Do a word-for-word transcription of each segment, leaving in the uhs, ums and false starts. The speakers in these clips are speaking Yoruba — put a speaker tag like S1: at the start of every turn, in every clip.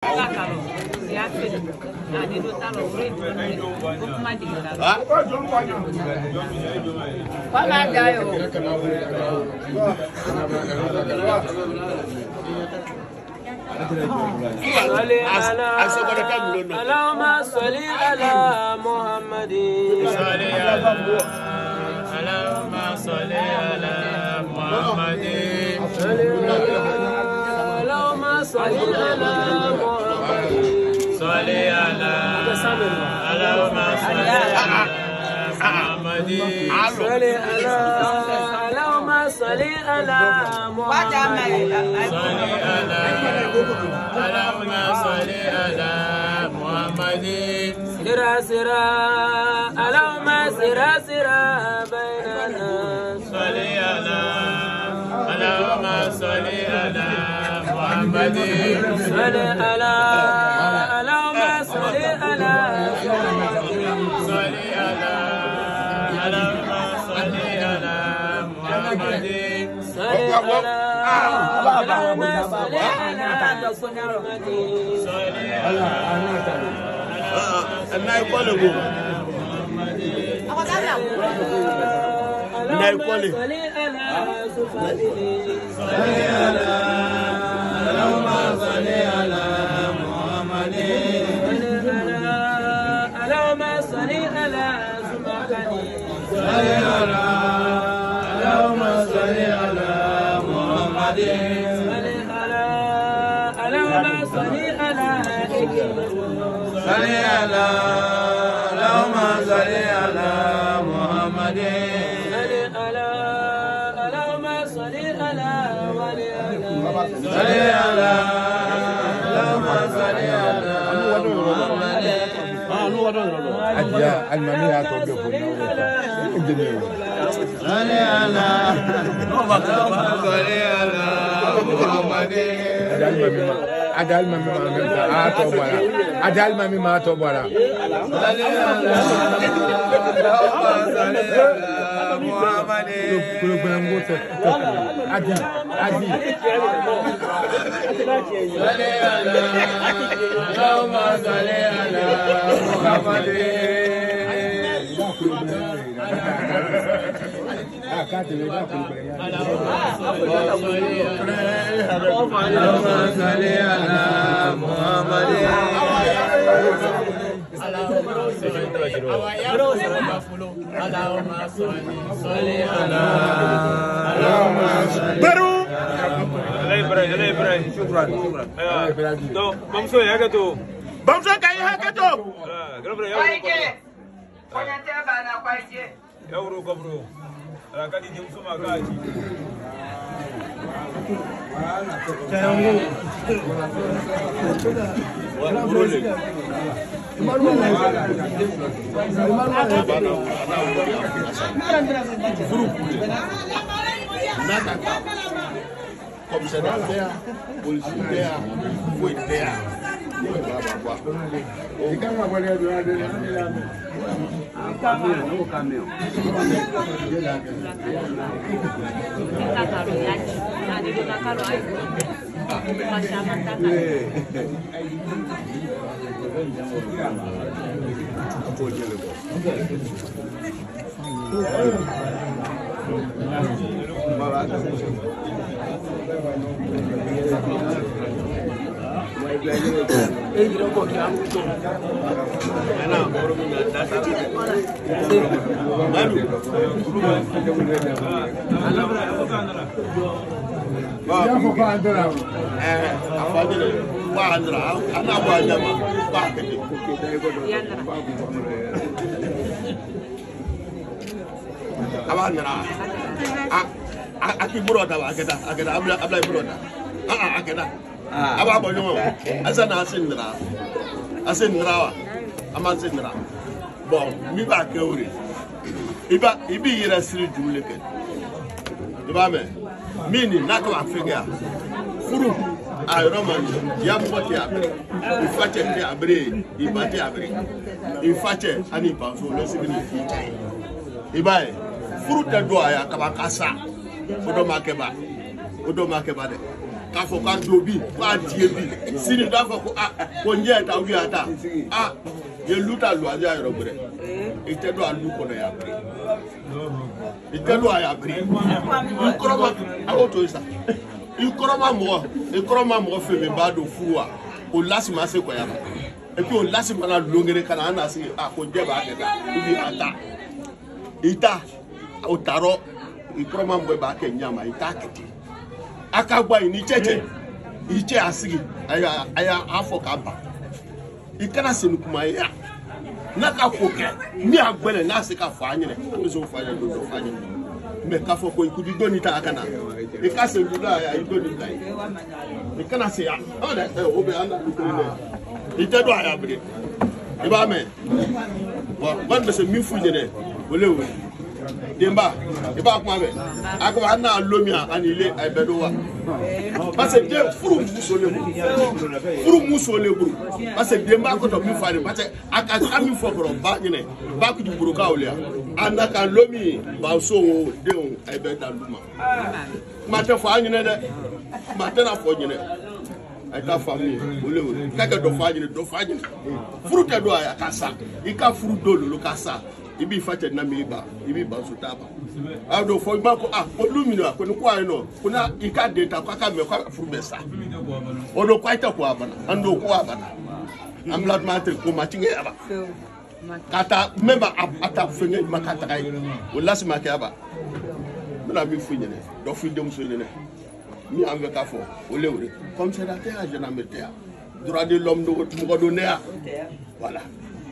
S1: اللهم صل على محمد اللهم صل على محمد اللهم صل على محمد صل على اللهم صل على محمد صل على اللهم صل على محمد صل على اللهم صل على محمد سرا سرا اللهم سرا سرا بيننا صل على اللهم صل على محمد صل على اللهم صل على محمد صل على اللهم صل على محمد صل على اللهم صل على محمد صل على
S2: أنا يقول له أنا يقول له
S1: اللهم صل على محمد اللهم صل على محمد صل على اللهم صل على محمد صل على اللهم صل على صل على اللهم صل على محمد صل على اللهم صل على صل على اللهم صل على محمد
S3: أجا الممية توقف الدنيا
S1: صل على اللهم صل على محمد
S3: Adal mami ma mami ma ato bara. Adal mami ma ato bara. Kulo kulo ngoto. Adi adi.
S1: Allahumma salli ala Muhammad. اللهم صل على محمد اللهم صل على
S2: برو
S4: علي براي علي براي شكرا شكرا تو بمسو يا كتو
S2: بمسو كاي هكتو
S4: اه غبر يا يا ورو غبرو را كدي جمسو ما كاجي
S2: Komisioner, polisi, polisi, Aki buroda wa akeda akeda abla abla buroda ah ah akeda aba bonyo asa na asindra asindra wa ama asindra bon mi ba kewri iba ibi yira siri jumleke iba me mini nakwa afrika furu ayro man ya mboti abre ifache ti abre ibati abre ifache ani banso lo signi iba furu ta do aya kabakasa Odo makeba, odo makeba de. k'a fɔ k'a do bi k'a die bi sini d'a fɔ ko a ko n jɛ ta ou bien a ta a ye lu ta loisiya yɔrɔ bɛrɛ i tɛ don a lu kɔnɔ y'a bɛrɛ i tɛ don a y'a bɛrɛ i kɔrɔma a y'o to yen sa i kɔrɔma mɔgɔ i kɔrɔma mɔgɔ fɛn fɛn b'a don furu wa o lasi ma se kɔya ma et puis o lasi mana longere kana an na sigi a ko n jɛ b'a kɛ ta ou bien a ta i ta o taarɔ i kɔrɔma mɔgɔ b'a kɛ ɲama i t'a kɛ ten a ka bɔ yen ni cɛ cɛ i cɛ a sigi a y'a a y'a fɔ k'a ban i kana senu kuma ye n'a ka ko kɛ ni a gbɛlɛ n'a se ka fɔ an ɲɛnɛ an bɛ se k'o fɔ an ɲɛnɛ don dɔ fɔ an ɲɛnɛ mais k'a fɔ ko i kudi dɔɔni ta a kana i ka sen dula a i dɔɔni ta ye i kana se yan ɔ dɛ o bɛ an na du kelen dɛ i tɛ dɔn a y'a bere i b'a mɛn wa wari bɛ se min f'u ɲɛnɛ o le wele denba i b'a kuma mɛn a ko an n'a lomiya ani le a ye bɛɛ don wa parce que den furu muso le bolo furu muso le bolo parce que denba kɔtɔ min fa de parce que a ka a min fɔ kɔrɔ ba ɲinɛ ba kutu burukaw le yan a na ka lomi bamuso o denw a ye bɛɛ ta lu ma kuma tɛ fɔ a ɲinɛ dɛ kuma tɛ na fɔ ɲinɛ a ye k'a faamu ye o le wele k'a kɛ dɔ fɔ a ɲinɛ dɔ fɔ a ɲinɛ furu tɛ don a ye a ka sa i ka furu don lolo ka sa i b'i fa cɛ na mi ba i b'i bamuso ta ba a do fɔ i b'a ko a ko lu min na ko ni ko a ye nɔ ko na i ka den ta k'a ka mɛn k'a ka furu bɛ sa o don ko a tɛ ko a bana an don ko a bana an bila tuma tɛ ko ma tigɛ a ba k'a ta mɛ ba a ta fɛngɛ ma k'a taga ye o lasi ma kɛ a ba n bɛna min f'i ɲɛnɛ dɔ f'i denmuso ɲɛnɛ min an bɛ k'a fɔ o le wele komisariya tɛ yan gendarmerie tɛ yan droit de l'homme mɔgɔ don ne yan voilà.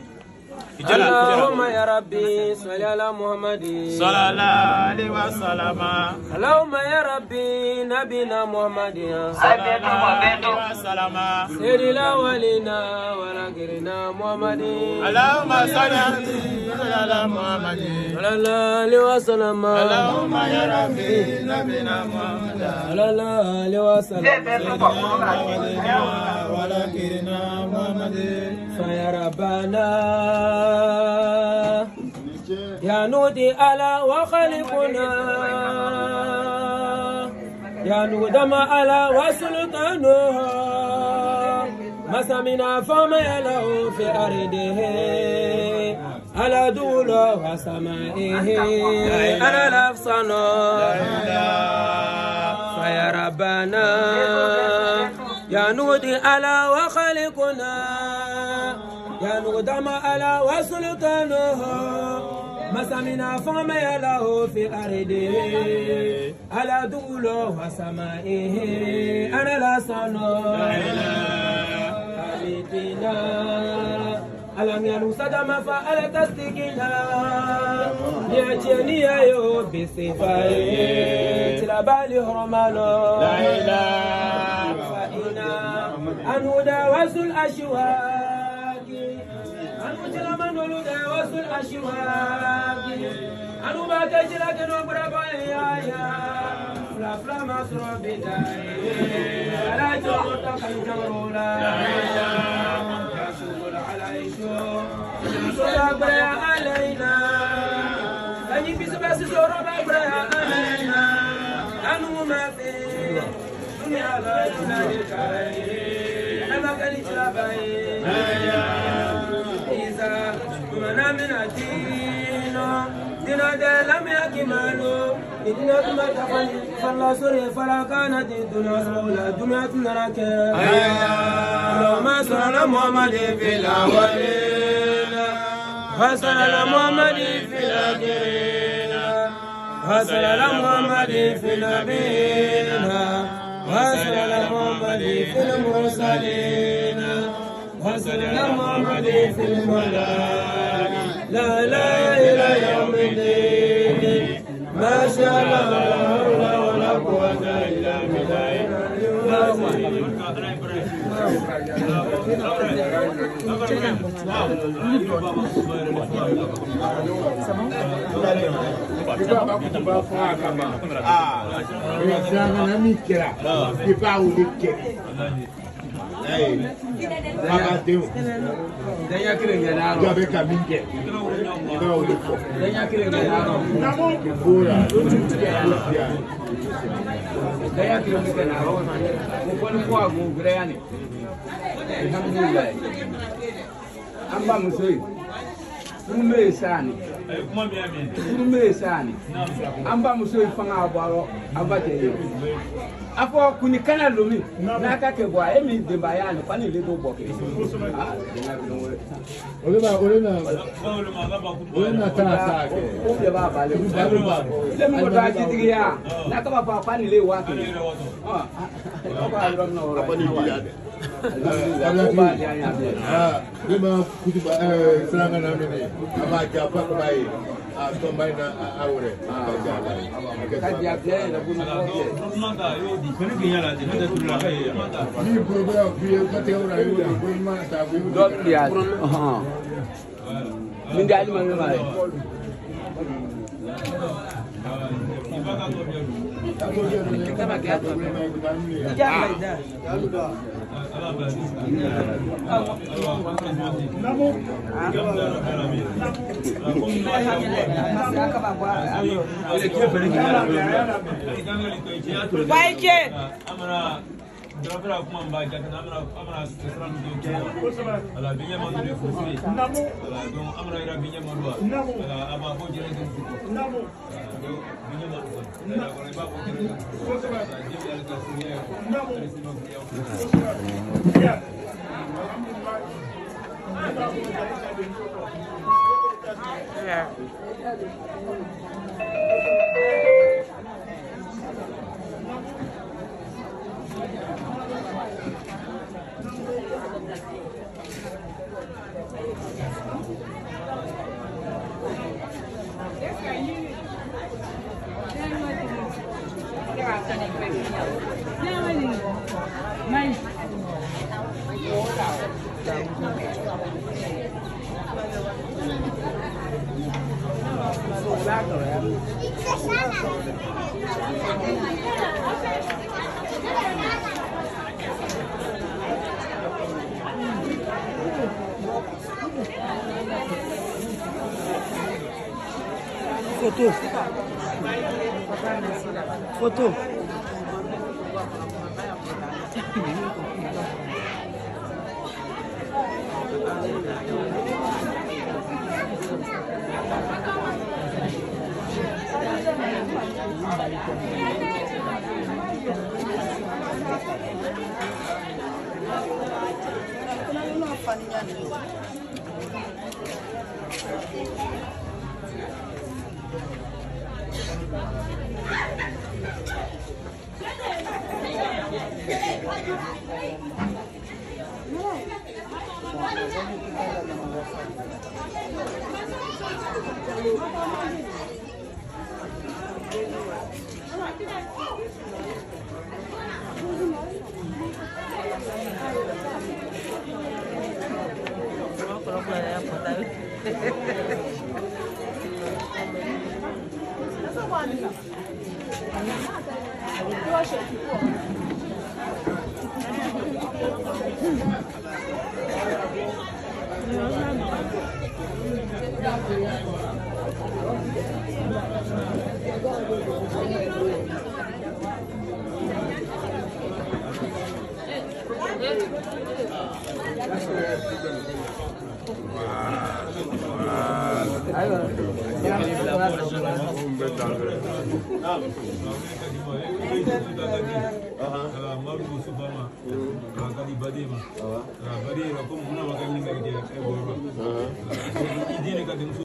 S5: اللهم يا ربي صل على محمد
S1: صلى الله عليه وسلم
S5: اللهم يا ربي نبينا محمد
S1: صلى الله عليه وسلم
S5: سيد الأولين والآخرين محمد
S1: اللهم صل على محمد
S5: صلى الله عليه وسلم
S1: اللهم يا ربي نبينا محمد
S5: صلى الله عليه وسلم
S1: والآخرين محمد
S5: فيا ربنا يا نودي على وخلقنا يا نودم على وسلطانها مسامنا فما يلو في أرضه على دول وسمائه أنا لفظنا فيا ربنا يا نودي على وخلقنا يا نقدم على وسلطانه مسامنا فما يله في أرضه على دوله وسمائه أنا لا صنع خالقنا ألم ينو صدم فعل تصديقنا يأتيني يو بصفائه تلابالي هرمانا
S1: لا إله
S5: فإنا أنو داوز الأشواق أنو جلما نولو داوز الأشواق أنو باكجلا كنو برابا يا فلا فلا ما سرو بداية لا جوتا كنجرولا يا سول عليكو سورا بريا علينا أني بيس بس سورا بريا علينا أنو ما في دنيا لا تلاقي أنا كني تلاقي إذا كنا من الدين دينا دلم يا كمالو إدنا كما تفني فلا سوري فلا كانت الدنيا سولا الدنيا تنرك لو ما صلى محمد في الأولين وصلى محمد في الآخرين وصلى محمد في النبيين وصلى محمد في المرسلين وصلى محمد في الملائكة لا لا إلى يوم الدين ما شاء الله لا حول ولا قوة إلا بالله
S3: Ah, Agadeu.
S6: Danya kirengena.
S3: Jabe kaminge. Iba uliko.
S6: Danya kirengena.
S3: Bora.
S6: Danya kirengena. Mukoni kwa gugreani. Alhamdulillah. Amba musoi. Kume sani. Kume sani. Amba musoi fanga abaro abate yo. Afo kunikana lomi na kake bwa emi demba no pani le do boke. Ah,
S3: Olema olema. Olema tana sake.
S6: O be ba ba le ba ba. Le mo da jitigi ya. Na ka ba pani le wa ke. Ah. Ba ro no ro.
S2: Pani biya.
S3: Ah, lema kutuba eh selanga na mene. Aba japa ko bai. Ah, tombai na aure. Ah, japa.
S6: Ka dia bien na bu na ko.
S3: Ni proba biye kate ora yo ko ma ta bu.
S6: Dot dia. Ah. Min da ali ma ma.
S4: Drapera kuma mbaja kana amra amra sesran do ke ala binya manu de fusri namo ala do amra ira binya manu namo ala aba ko jere den namo do binya manu ala ko ba ko jere den ko se ba jibi ala ka sinya namo ya ya
S7: Foto. Foto.